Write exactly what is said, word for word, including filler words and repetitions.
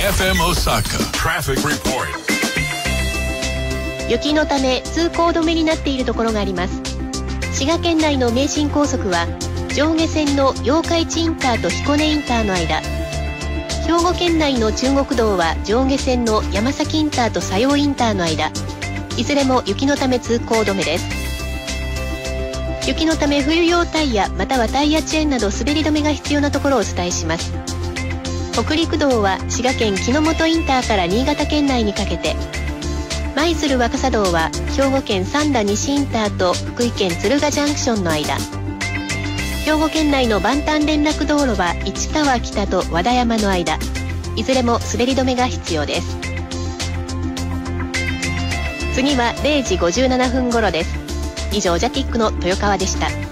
エフエム Osaka Traffic Report。 雪のため通行止めになっているところがあります。滋賀県内の名神高速は上下線の八日市インターと彦根インターの間、兵庫県内の中国道は上下線の山崎インターと佐用インターの間、いずれも雪のため通行止めです。雪のため冬用タイヤまたはタイヤチェーンなど滑り止めが必要なところをお伝えします。北陸道は滋賀県木之本インターから新潟県内にかけて、舞鶴若狭道は兵庫県三田西インターと福井県敦賀ジャンクションの間、兵庫県内の万端連絡道路は市川北と和田山の間、いずれも滑り止めが必要です。次はれいじごじゅうななふん頃です。以上ジャティックの豊川でした。